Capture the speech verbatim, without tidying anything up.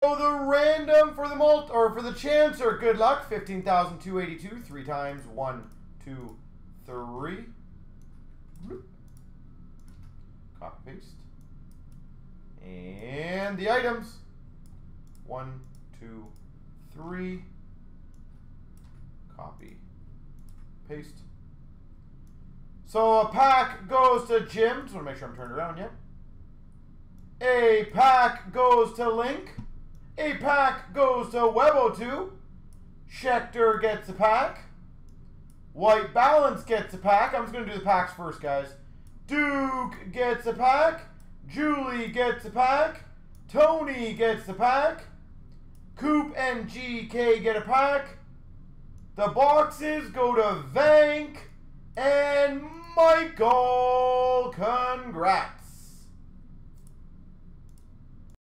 the random for the mult or for the chancer. Good luck. fifteen thousand two hundred eighty-two. Three times. One, two, three. Copy paste. And the items. One, two, three. Copy. Paste. So a pack goes to Jim. Just want to make sure I'm turned around yet. A pack goes to Link. A pack goes to Webo two. Schechter gets a pack. White Balance gets a pack. I'm just going to do the packs first, guys. Duke gets a pack. Julie gets a pack. Tony gets a pack. Coop and G K get a pack. The boxes go to Vank and Michael. Congrats.